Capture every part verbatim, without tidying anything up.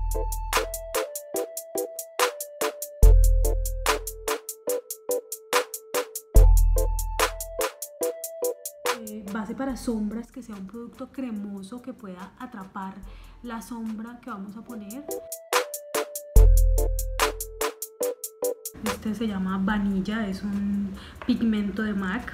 Eh, base para sombras, que sea un producto cremoso que pueda atrapar la sombra que vamos a poner. Este se llama Vanilla, es un pigmento de MAC.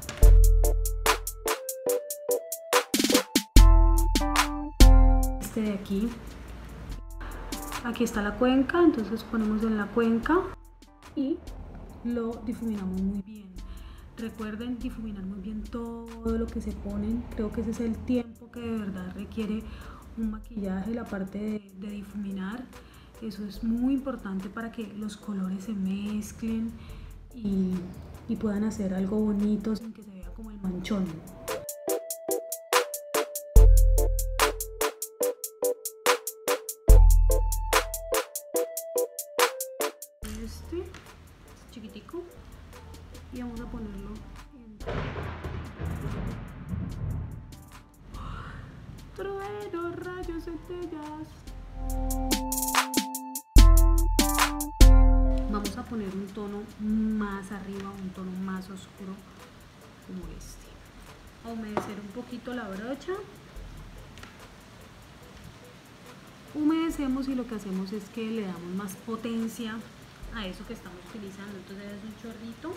Este de aquí. Aquí está la cuenca, entonces ponemos en la cuenca y lo difuminamos muy bien. Recuerden difuminar muy bien todo lo que se ponen. Creo que ese es el tiempo que de verdad requiere un maquillaje, la parte de, de difuminar. Eso es muy importante para que los colores se mezclen y, y puedan hacer algo bonito sin que se vea como el manchón. Este es chiquitico y vamos a ponerlo en... Trueno, rayos, centellas. Vamos a poner un tono más arriba, un tono más oscuro como este. A humedecer un poquito la brocha. Humedecemos y lo que hacemos es que le damos más potencia a eso que estamos utilizando. Entonces es un chorrito.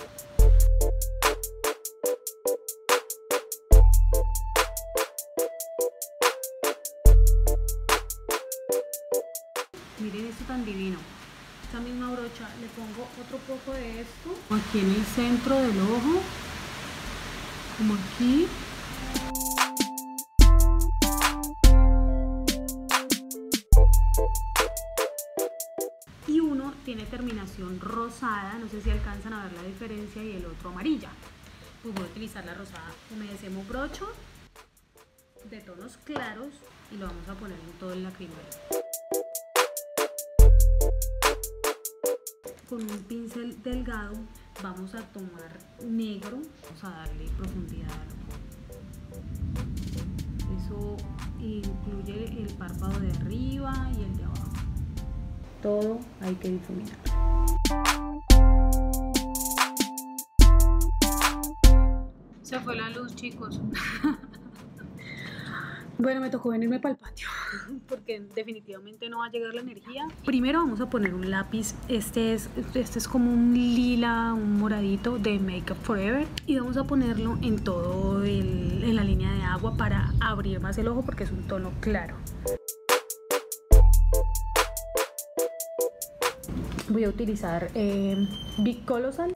Miren esto tan divino. Esta misma brocha le pongo otro poco de esto aquí en el centro del ojo, como aquí. Y uno tiene terminación rosada, no sé si alcanzan a ver la diferencia, y el otro amarilla. Pues voy a utilizar la rosada. Humedecemos brocho de tonos claros y lo vamos a poner en todo el lacrimero. Con un pincel delgado vamos a tomar negro, vamos a darle profundidad al ojo. Eso incluye el párpado de arriba y el de abajo. Todo hay que difuminar. Se fue la luz, chicos. Bueno, me tocó venirme para el patio porque definitivamente no va a llegar la energía. Primero vamos a poner un lápiz. Este es, este es como un lila, un moradito de Make Up Forever. Y vamos a ponerlo en todo el, en la línea de agua para abrir más el ojo porque es un tono claro. Voy a utilizar eh, Big Colossal.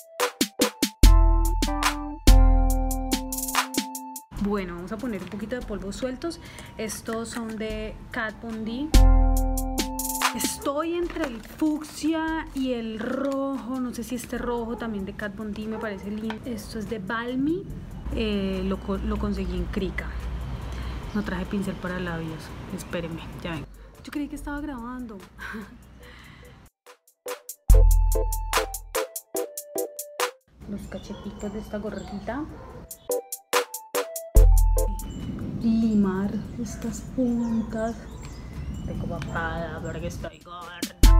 Bueno, vamos a poner un poquito de polvos sueltos. Estos son de Kat Von D. Estoy entre el fucsia y el rojo. No sé si este rojo también de Kat Von D me parece lindo. Esto es de Balmy. Eh, lo, lo conseguí en Krika. No traje pincel para labios. Espérenme, ya ven. Yo creí que estaba grabando. Los cacheticos de esta gorrita. Limar estas puntas. Tengo papada porque estoy gorda.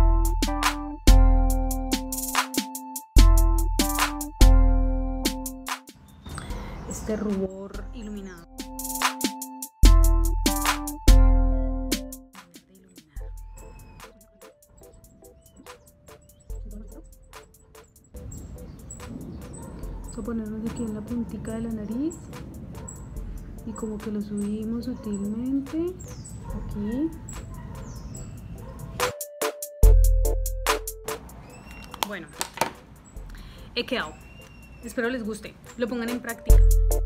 Este rubor iluminado. Vamos a ponernos aquí en la puntica de la nariz. Y como que lo subimos sutilmente aquí. Bueno, he quedado. Espero les guste, lo pongan en práctica.